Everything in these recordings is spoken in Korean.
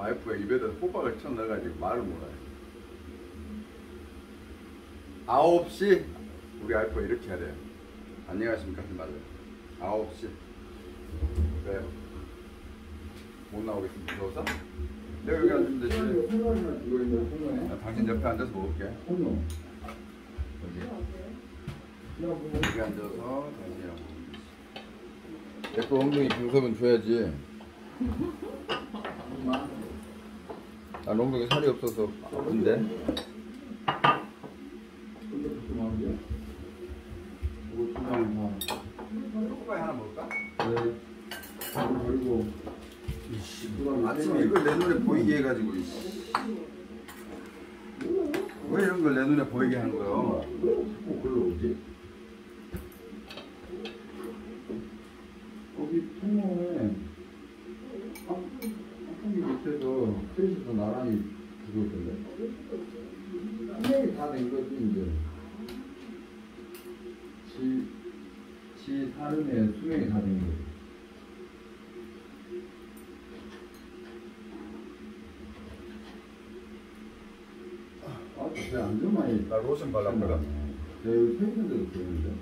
와이프가 입에다 호박을 쳐 넣어가지고 말을 못해. 9시 우리 와이프가 이렇게 해야 돼요. 안녕하십니까 하지 말래요. 9시. 왜요? 못 나오겠으면 무서워서? 내가 여기 앉으면 되지. 당신 옆에 앉아서 먹을게. 여기 앉아서 당신이랑 먹을게. 내거 엉덩이 방석은 줘야지. 난 엉덩이 살이 없어서 아픈데. 초코바이 하나 먹을까? 네. 그리고 아침에 이걸 내 눈에 보이게 해가지고 왜 이런 걸 내 눈에 보이게 하는 거야? 그걸로 오지? 거기 통로에 한풍기 밑에서 셋이서 나란히 들어오던데 수명이 다 된 거지 이제 지 사름에 수명이 다 된 거지. 왜 안전만이 나 로션 발랐거든. 내가 여기 서 있는 데도 보이는데.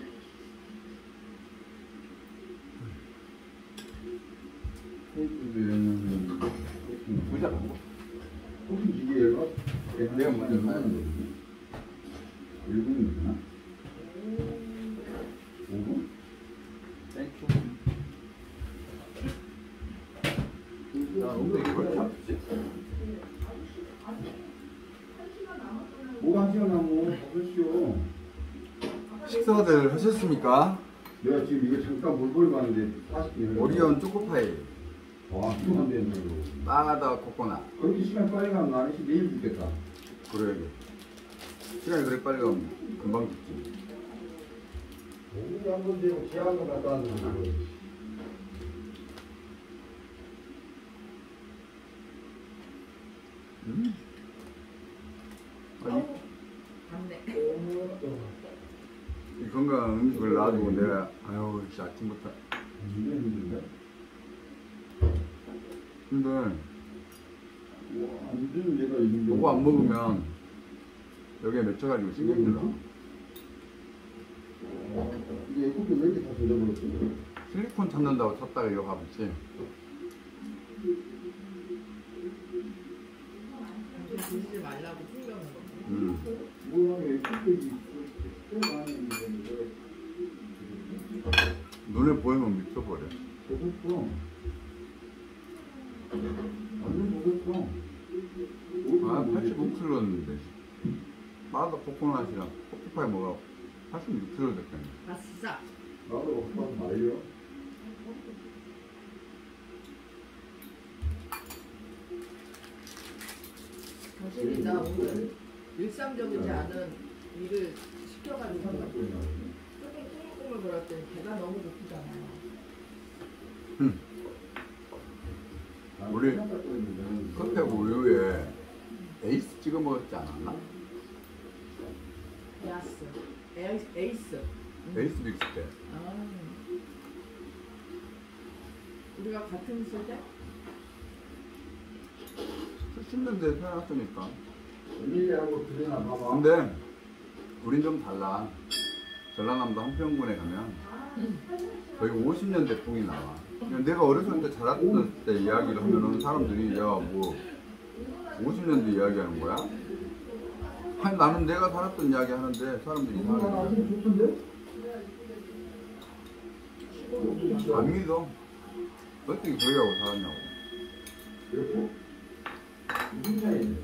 테이프도 이러면 부자 먹어. 혹시 이게 얘가 내가 먼저 사는 거거든. 1분이구나. 5분? 땡큐. 야, 근데 이걸 다 주지? 뭐가 시원하고 먹으시오. 식사들 하셨습니까? 내가 지금 이거 잠깐 물 버리고 왔는데 40분. 오리온 초코파이. 와, 시원한데. 바나나 코코넛. 그렇게 시간 빨리 가면 나는 내일 죽겠다. 그래. 시간이 그래 빨리 가면 금방 죽지. 우리 한번 되고 제한도 갔다 왔는데. 이 건강한 음식을 놔두고 내가 아유 씨 아침부터 근데 요거 안 먹으면 여기에 맺혀가지고 신경이 들어. 이게 애국도 왜 이렇게 다 젖어버렸어? 실리콘 찾는다고 찾다가 이거 가봤지. 드시지 말라고 풍겨놓은 거. 뭐야 애국도 눈에 보이면 미쳐버려. 먹었어. 완전 먹었어. 아, 85kg였는데. 마다 코코넛이랑 코코파이 먹어. 86kg 됐겠네. 아싸. 나도 오빠 말이요. 당신이 나 오늘 일상적이지 않은 일을 시켜가지고 조금 꾸물꾸물 거렸더니 배가 너무 고프잖아요. 우리 커피하고 우유에 에이스 찍어 먹었지 않았나? 야스. 에이스. 에이스도 있을 때. 아. 우리가 같은 세대? 70년대에 태어났으니까. 근데 근데 우린 좀 달라. 전라남도 한평군에 가면 거의 50년대 풍이 나와. 내가 어렸을 때 자랐을 때 이야기를 하면은 사람들이 야 뭐 50년대 이야기하는 거야? 아니 나는 내가 살았던 이야기 하는데 사람들이 이상하게 안 믿어. 어떻게 그러라고 살았냐고. 무슨 차이인데?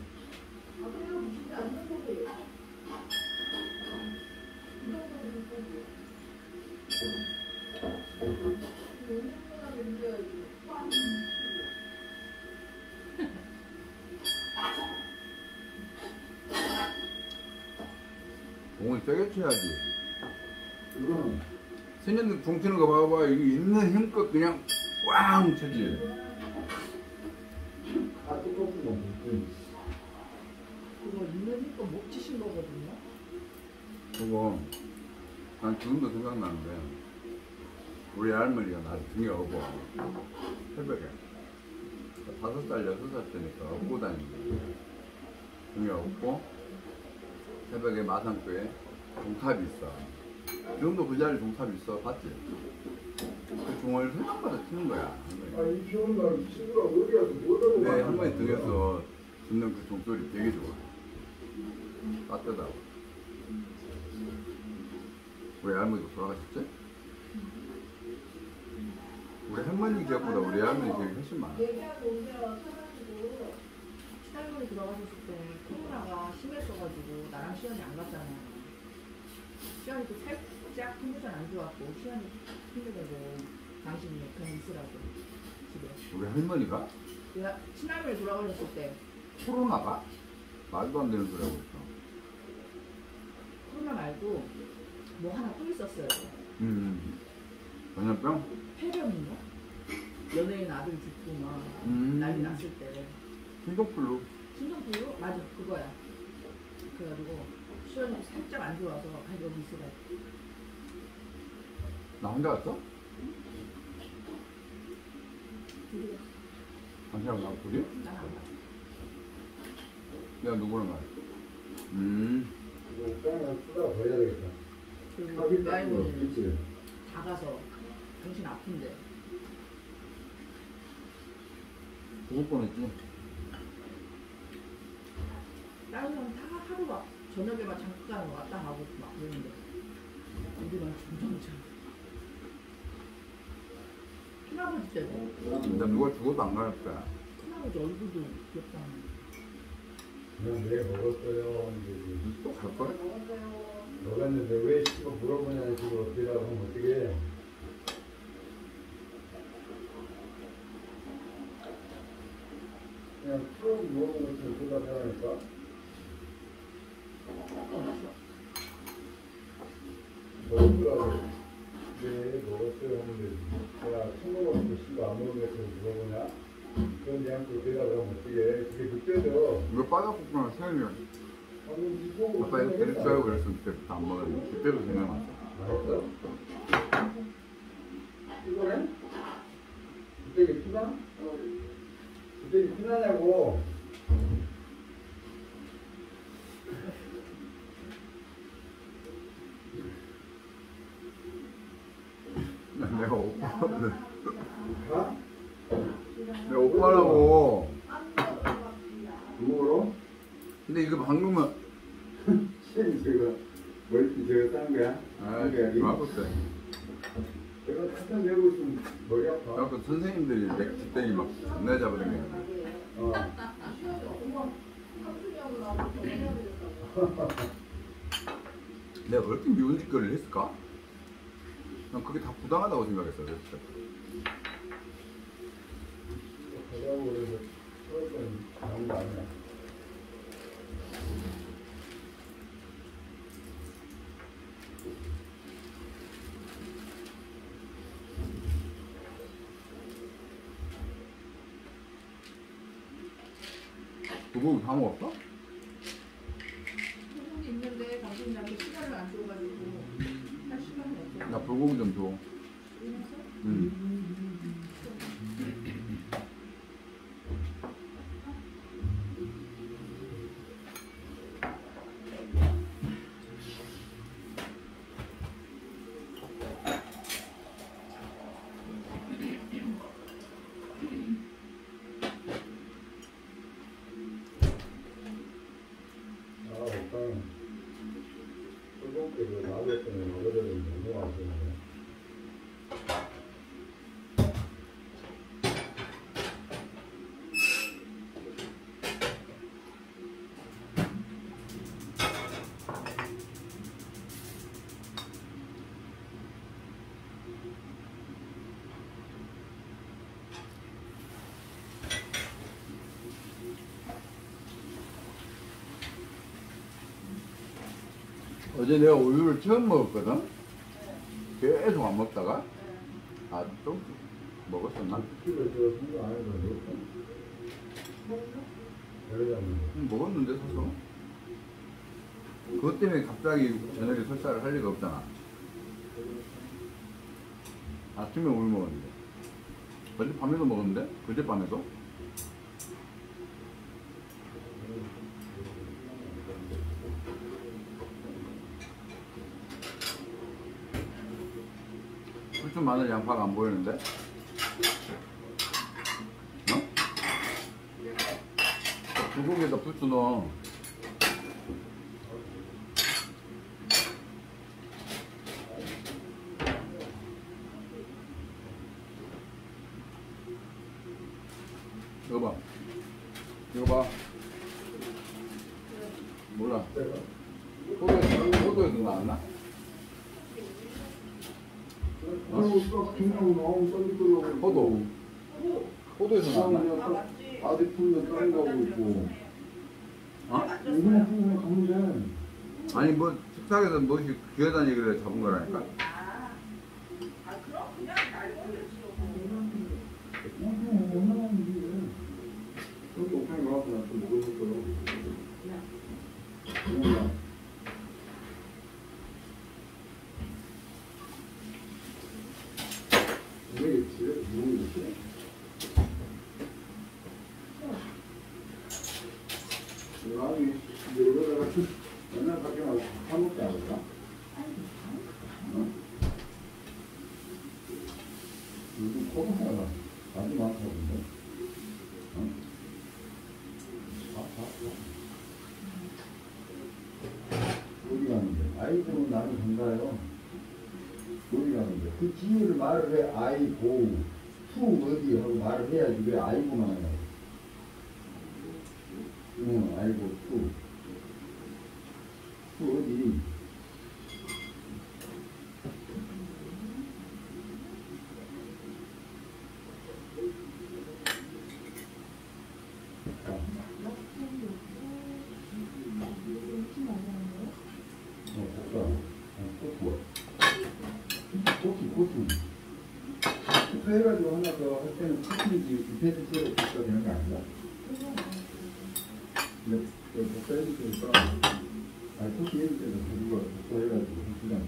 공을 세게 쳐야지. 이거는 신인들 공 치는 거 봐봐. 이거 있는 힘껏 그냥 꽝 쳐지. 다 똑같은 거 그거 있는 힘껏 못 치신 거거든요. 그거 난 지금도 생각나는데 우리 할머니가 나를 등에 업어 새벽에 5살, 6살 때니까 업고 다니는 종이가 없고 새벽에 마산교에 종탑이 있어. 지금도 그 자리에 종탑이 있어. 봤지? 그 종을 새벽마다 치는 거야. 아이 비 오는 날 친구가 어디 가서 못 하고 내 할머니 등에서 듣는 그 종소리 되게 좋아. 따뜻하고. 우리 할머니도 돌아가셨지? 우리 할머니 기억보다 우리 할머니 기억이 훨씬 많아. 시달머니 들어가셨을 때 코로나가 심했어가지고 나랑 시연이 안 갔잖아. 시연이 또 살짝 컨디션 안 좋았고 시연이 힘들고 당신이 그냥 있으라고 집에. 우리 할머니가 내가 친할머니 돌아가셨을 때 코로나가? 말도 안 되는 소리 하고 있어. 코로나 말고 뭐 하나 또 있었어요. 전염병? 폐렴인가? 연예인 아들 죽고 막 난리 났을 때 신종플루. 신종플루? 맞아 그거야. 그래가지고 시연이 살짝 안 좋아서 여기 있으라고. 나 혼자 갔어? 둘이 당신하고 나하고 둘이? 난안 가. 내가 누구랑 가? 옥상에 쓰다가 버려야 되겠다. 그리고 내 할머니는 그치? 다 가서 당신 아픈데 죽을 뻔했지. 다른 사람 다 하루 막 저녁에만 잠깐 왔다 가고 막 그러는데 우리만 중정차 큰아버지 때도 나 누가 죽어도 안 갈 거야. 큰아버지 얼굴도 귀엽다. 그냥 내 먹었어요. 이제 또 갈 거야? 먹었는데 왜 씨가 물어보냐는 식으로 어떻게 하면 어떻게 해? 그냥 쭉 먹은 것처럼 대답하니까 먹으라고 네 먹었어요 하는데 내가 친구가 씨가 안 먹은 것처럼 물어보냐? 그건 그냥 그 대답을 하면 어떻게 해? 그게 그때죠. 이거 빠져국수랑 세연이가 아빠 이렇게 이랬어요 그랬으면 그때부터 안 먹었는데 그때도 생각났어. 맛있어? 이거네? 그때 이게 피나? 그때 이게 피나냐고. 내가 오빠를 가? 내가 오빠라고. 이거로? 근데 이거 방금은 신 저거 머리띠 저거 딴 거야? 아 맞았어. 내가 한참 내고 있으면 머리 아파. 그래갖고 선생님들이 내 뒷대기 막 존나 잡아당겨. 어. 내가 왜 이렇게 미운 짓거리를 했을까? 난 그게 다 부당하다고 생각했어. 그때. 가자고 그래서 그랬더니 나온 거 아니야. 불고기 다 먹었어? 소고기 있는데 당신이 나한테 시간을 안 줘가지고 할 시간이 없어. 나 불고기 좀 줘. 응. 아, 오빠는 꿀봉대로 나왔더니 어제는 너무 아프네. 어제 내가 우유를 처음 먹었거든? 계속 안 먹다가 아 좀 먹었었나? 집에 저 생각 안 해도 되겠다. 그러자면 먹었는데 사서 그것 때문에 갑자기 저녁에 설사를 할 리가 없잖아. 아침에 우유 먹었는데 어제 밤에도 먹었는데? 그제 밤에도? 부추, 마늘, 양파가 안 보이는데? 어? 불고기에다 부추 넣어. 이거 봐. 이거 봐. 몰라. 포도에서 나왔나? 포도. 포도에서 나왔나? 아직 풀면 다른 거 하고 있고. 어? 이거는 풀면 가면 아니 뭐 식탁에서 뭐시 귀하다는 얘기를 잡은 거라니까. 돼. 그것도 옥상에 가서 나좀 먹을 거라고. 왜 집에 누구 있지? 아니, 이러다가 맨날 밖에 나가서 밥 먹지 않을까? 요즘 코로나가 아주 많다던데. 어디 가는데? 아이들은 나를 본다요. 어디 가는데? 그 지유를 말을 해. 아이고, 투 어디 하고 말을 해야지. 왜 아이고만 하냐고. 응, 아이고, 투. 투 어디? 코스 해가지고 하나 더 할 때는 코스인지 비페이스 찍어서 있어야 되는 거 아닌가? 근데 복사 해줄 테니까 아니 코스 해줄 때는 그거 복사 해가지고 해주지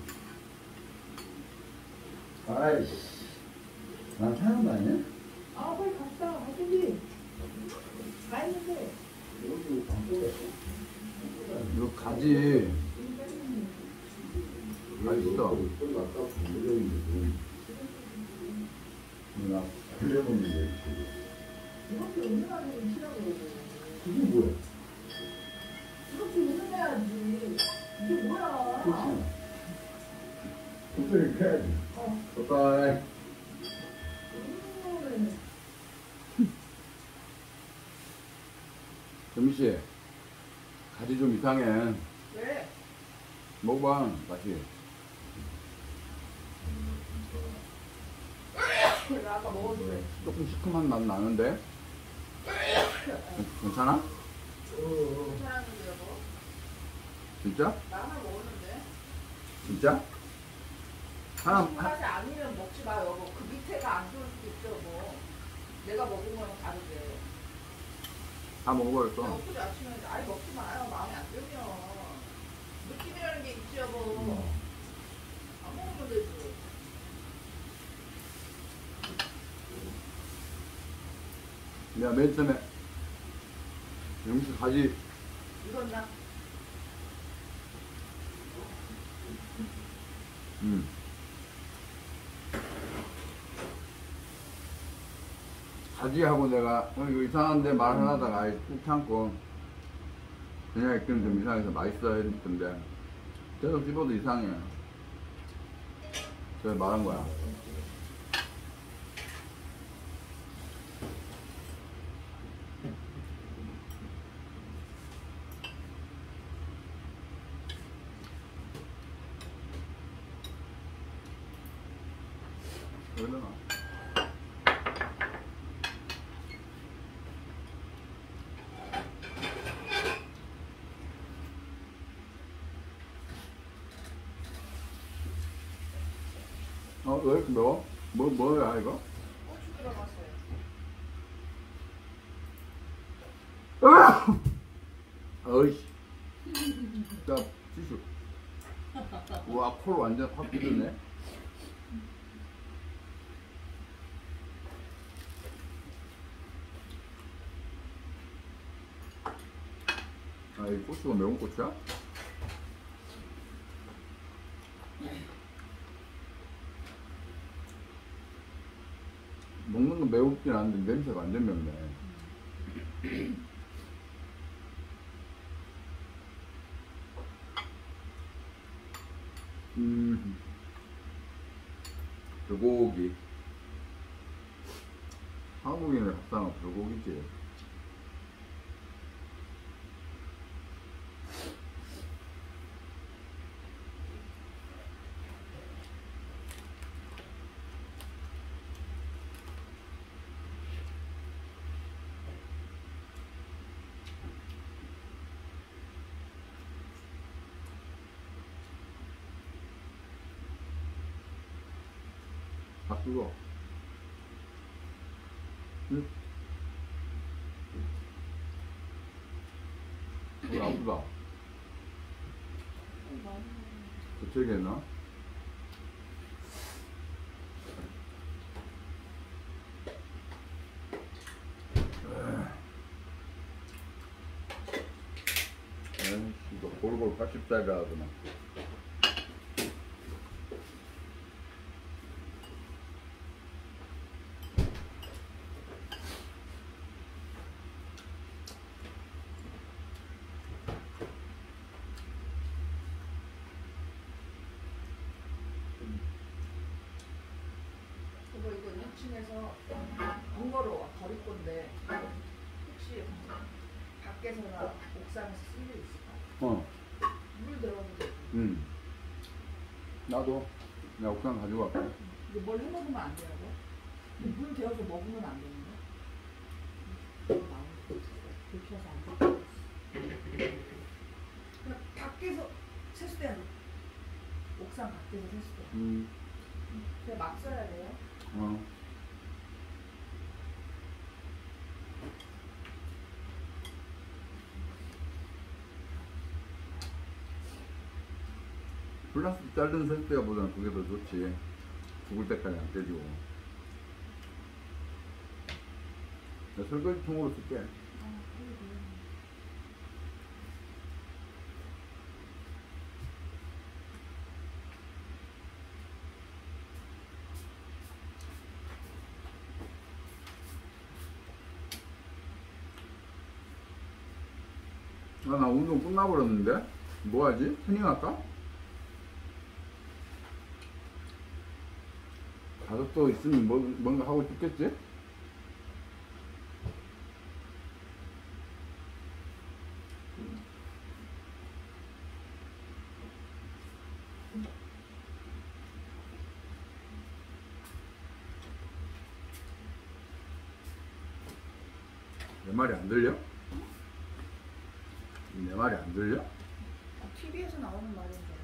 않나? 아이씨 난 사는 거 아니야? 아 빨리 갔다 가야지. 가야지. 여기 방송했어? 이거 가지. 맛있어. 거기 갔다 보내줬는데 나 빌려먹는데 이렇게 운전하는 싫어 그러고. 그게 뭐야? 이렇게 운전해야지. 이게 뭐야? 그렇지 그때를 해야지 빠빠이. 점씨 가지 좀 이상해. 왜? 먹어봐 다시. 나 아까 먹었는데. 조금 시큼한 맛 나는데 괜찮아? 괜찮았는데 여보. 진짜? 나 하나 먹었는데. 진짜? 하나 맛이 아니면 먹지 마 여보. 그 밑에가 안 좋을 수도 있죠 뭐. 내가 먹은 거랑 다르게. 다 먹어버렸어. 엊그제 아침에 아예 먹지 마요. 마음에 안 들면. 느낌이라는 게 있지 여보. 안 먹으면 되지. 내가 맨 처음에 영수 가지 익었나? 가지하고 내가 이거 이상한데 말하다가 아예 꾹 참고 그냥 있기는 좀 이상해서 맛있어 했는데 계속 씹어도 이상해. 그래서 말한 거야. 그러나 왜 이렇게 매워? 뭐야 이거? 고추 들어갔어요. 어이씨. 나 티슈. 와, 콜 완전 확 비렸네. 아, 이 고추가 매운 고추야? 맵진 않은데 냄새가 완전 맵네. 불고기. 한국인의 밥상은 불고기지. 아, 뜨거. 응? 아프다. 저쪽에나? 이거 골골 80살이라 하더만. 이거 2층에서 문거로 버릴 건데 혹시 밖에서나 옥상에서 쓸 일 있을까? 물 들어오면 되지. 나도 내가 옥상 가지고 갈게. 근데 뭘 해먹으면 안 되라고? 물 데워서 먹으면 안 되는데? 불켜서 안 돼. 그냥 밖에서 세수대야 돼. 옥상 밖에서 세수대. 그냥 막 써야 돼요? 플라스틱 자른 설대보다는 그게 더 좋지. 죽을 때까지 안 깨지고. 나 설거지통으로 쓸게. 나 운동 끝나버렸는데? 뭐하지? 태닝할까? 가족도 있으면 뭔가 하고 싶겠지? 내 말이 안 들려? 내 말이 안 들려? TV에서 나오는 말인 줄 알았어.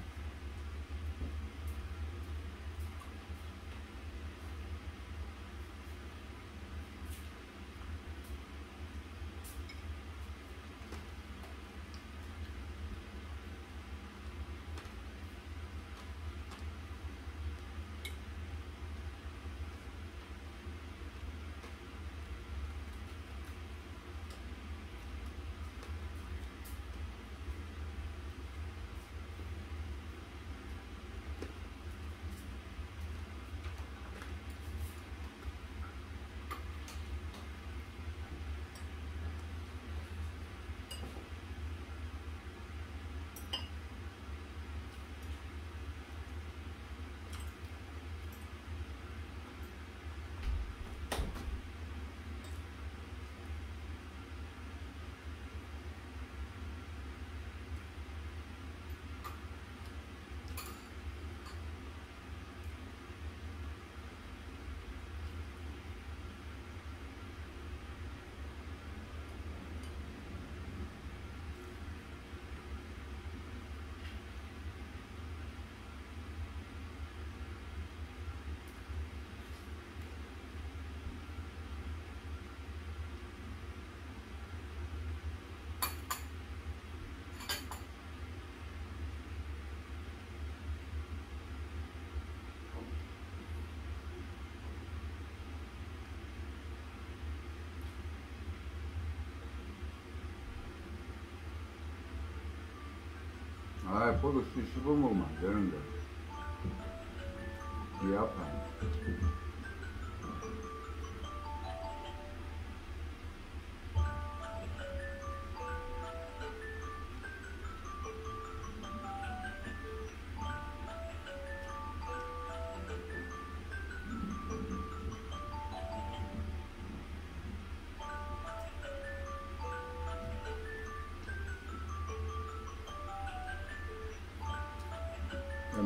아, 포도 씹어 먹으면 안 되는데. 귀 아파.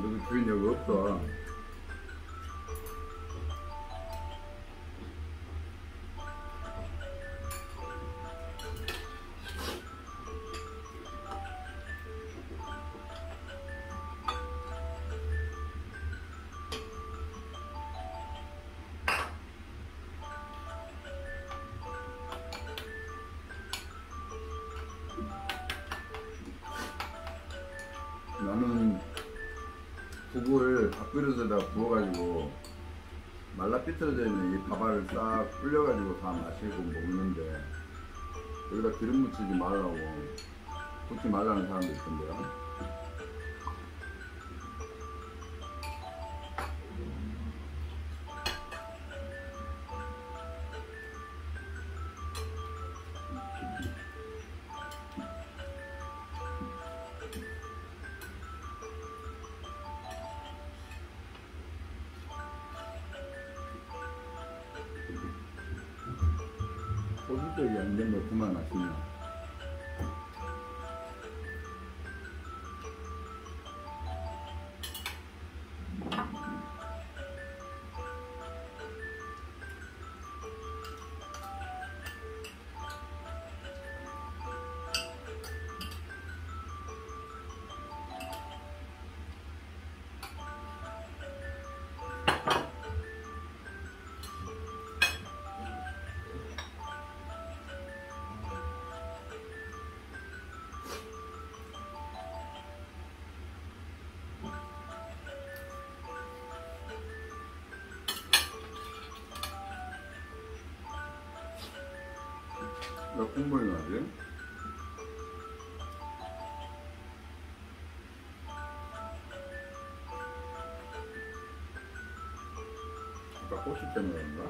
너도 주인 여기 없어. 나는 국을 밥그릇에다 부어가지고 말라 삐뚤어져 있는 이 밥알을 싹 불려가지고 다 마시고 먹는데 여기다 기름 묻히지 말라고 붓지 말라는 사람도 있던데요. 소주떡이 완전 매콤한 맛이네. 몇 국물이 나지? 아까 고추 때문에 그런가?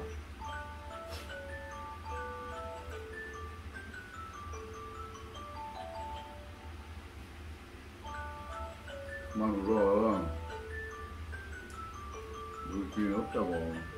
그만 울어. 우리 주인 없다고.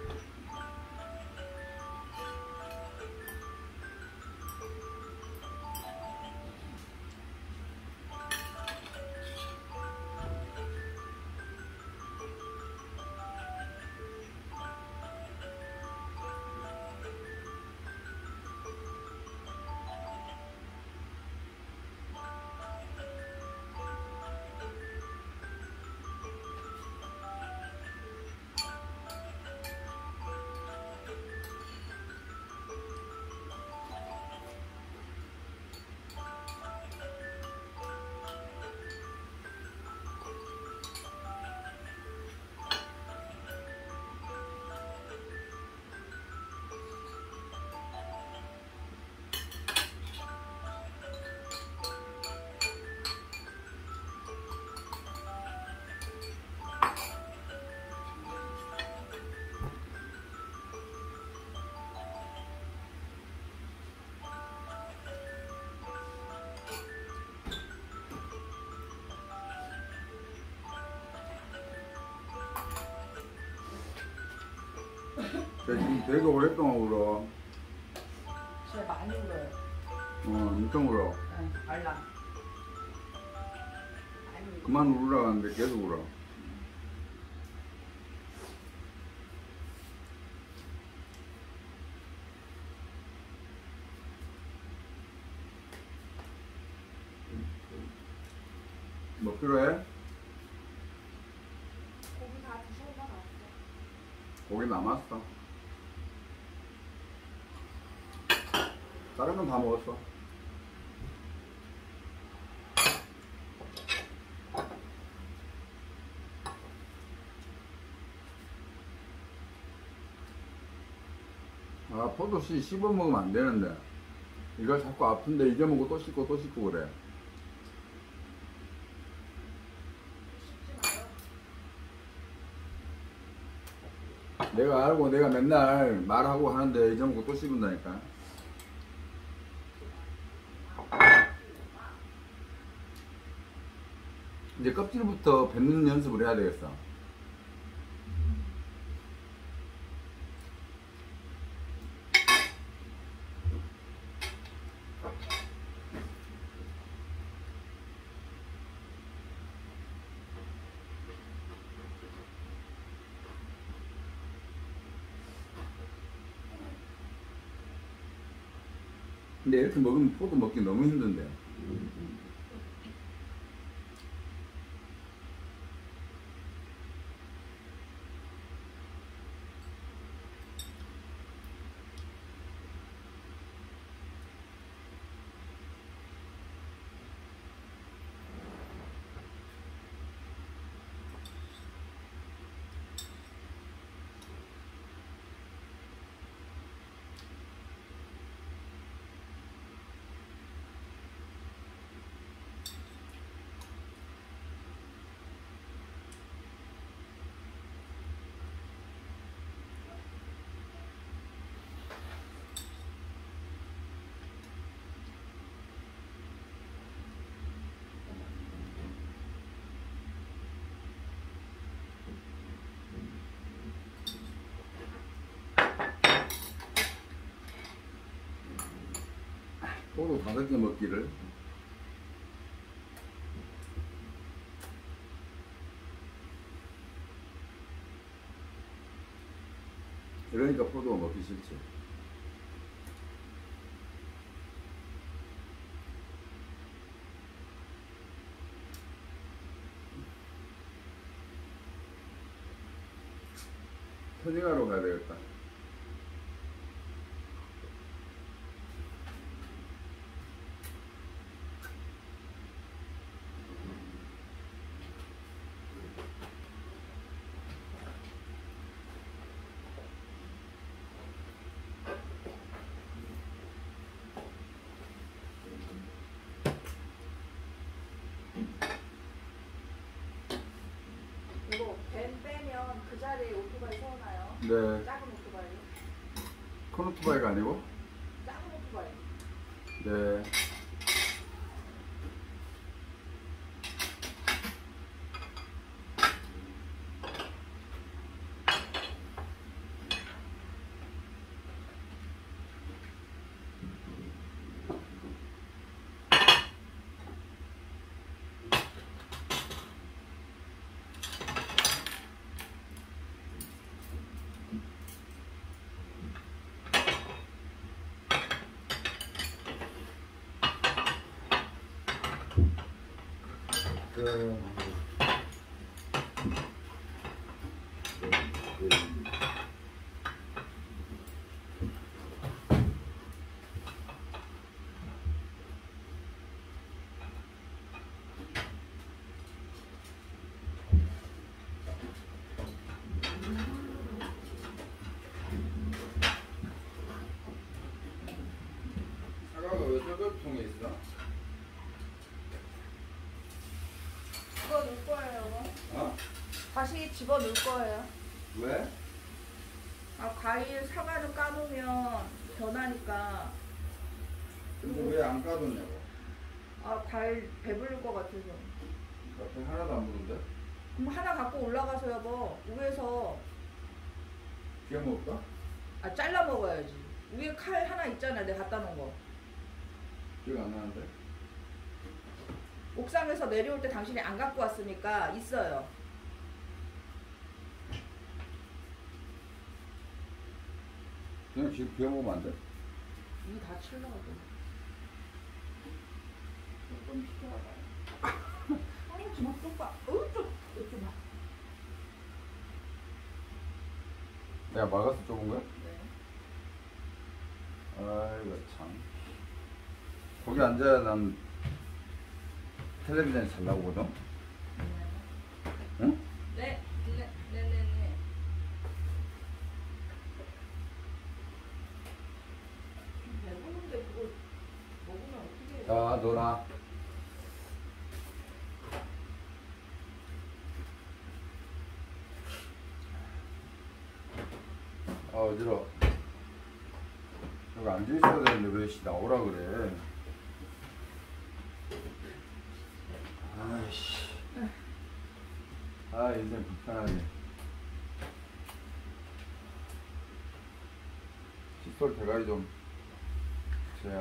쟤 지금 되게 오랫동안 울어. 진짜 많이 울어요. 엄청 울어. 응, 알라. 많이 울어. 그만 울으라고 하는데 계속 울어. 뭐 필요해? 고기 다 드셔도 나왔어. 고기 남았어. 다른 건 다 먹었어. 아, 포도씨 씹어 먹으면 안 되는데. 이걸 자꾸 아픈데 잊어먹고 또 씹고 또 씹고 그래. 내가 알고 내가 맨날 말하고 하는데 잊어먹고 또 씹은다니까. 이제 껍질부터 뱉는 연습을 해야 되겠어. 근데 이렇게 먹으면 포도 먹기 너무 힘든데. 포도 5개 먹기를. 그러니까 포도 먹기 싫지. 터닝하러 가야 되겠다. 이거 밴 빼면 그 자리에 오토바이 세워놔요. 네. 작은 오토바이. 큰 오토바이가 아니고? 작은 오토바이. 네. 사과가 왜 저격통에 있어? 집어넣을 거예요. 어? 다시 집어넣을 거예요. 왜? 아, 과일 사과를 까놓으면 변하니까. 근데 왜 안 까뒀냐고? 아, 과일 배부를 것 같아서. 앞에 하나도 안 부른데? 그럼 하나 갖고 올라가서 여보 위에서 비워 먹을까? 아 잘라 먹어야지. 위에 칼 하나 있잖아, 내가 갖다 놓은 거. 기억 안 나는데? 옥상에서 내려올 때 당신이 안 갖고 왔으니까 있어요. 그냥 지금 비워 먹으면 안 돼? 이거 다 칠라고. 좀 시켜봐요. 아니, 주먹 좀 봐. 좀 봐. 내가 막아서 좁은 거야? 네. 아이고 참. 거기 앉아야 난 텔레비전이 잘 나오거든? 응? 네. 배부른데 그거 먹으면 어떻게 해? 자, 너나. 아, 어지러워. 여기 앉아있어야 되는데 왜 나오라 그래. 아이씨. 아, 인생 불편하네. 칫솔 대가리 좀 주세요.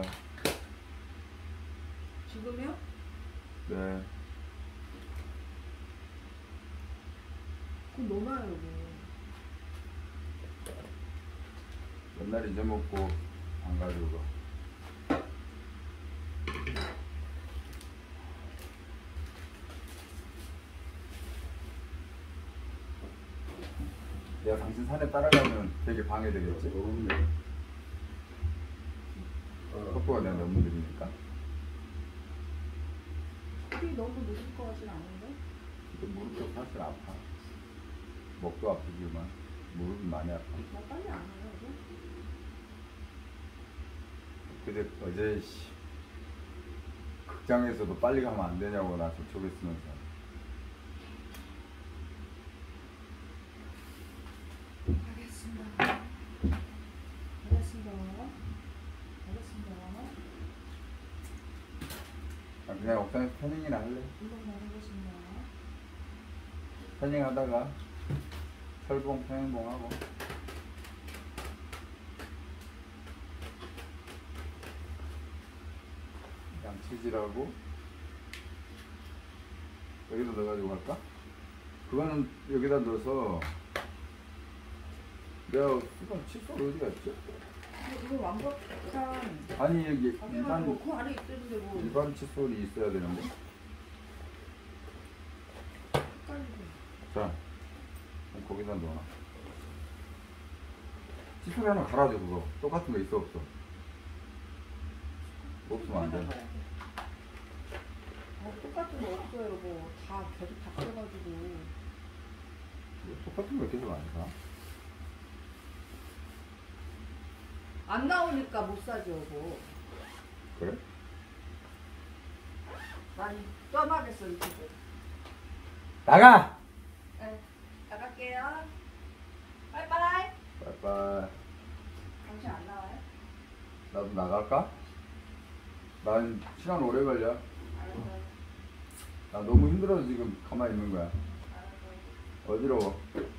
지금요? 네. 그럼 넣어놔요, 여기. 맨날 잊어먹고 안 가지고 가. 내가 당신 산에 따라가면 되게 방해되겠지? 속도가 내가 너무 느리니까. 그게 너무 늦을 것 같진 않은데? 근데 무릎도 사실 아파. 목도 아프지만 무릎이 많이 아파. 나 빨리 안 해요, 이제? 근데 어제 극장에서도 빨리 가면 안 되냐고 나 저쪽에 쓰면서. 알겠습니다. 알겠습니다. 알겠습니다. 아, 그냥 옥상에서 태닝이나 할래? 운동만 하겠습니다. 태닝 하다가 철봉 태닝봉 하고. 양치질하고. 여기다 넣어가지고 갈까? 그거는 여기다 넣어서 내가 수건 칫솔 어디 갔지? 이거 완벽한 아니 여기 일반 그 안에 있던데 뭐 일반 칫솔이 있어야 되는데. 헷갈리네. 자, 그럼 거기다 넣어놔. 칫솔 하나 갈아줘. 그거 똑같은 거 있어 없어? 없으면 안 돼. 똑같은 거 없어요, 여보. 다 계속 바뀌어가지고. 똑같은 거 계속 안 사? 안 나오니까 못 사죠, 여보. 그래? 난 떠나겠어, 이 집을. 나가! 네, 나갈게요. 빠이빠이. 빠이빠이. 당신 안 나와요? 나도 나갈까? 난 시간 오래 걸려. 알았어요. 나 너무 힘들어서 지금 가만히 있는 거야. 알았어요. 어지러워.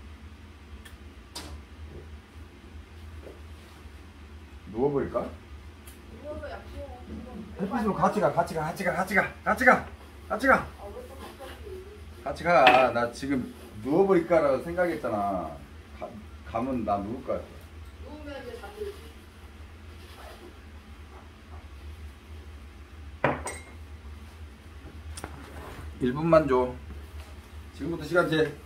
누워버릴까? 누워서 약속. 햇빛으로 같이 가. 같이 가. 같이 가. 나 지금 누워버릴까라고 생각했잖아. 가면 나 누울 것 같아. 누우면 이제 잠들지. 1분만 줘. 지금부터 시간 재.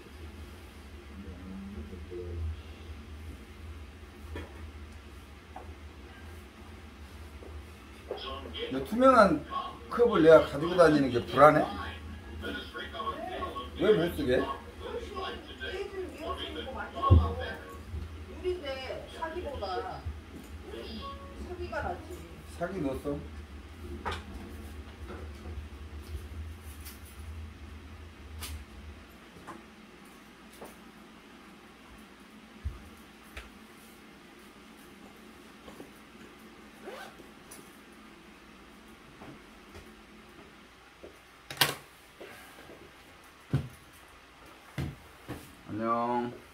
너 투명한 컵을 내가 가지고 다니는 게 불안해? 왜 못 쓰게? 유리인데 사기보다 사기가 낫지. 사기 넣었어? 안녕.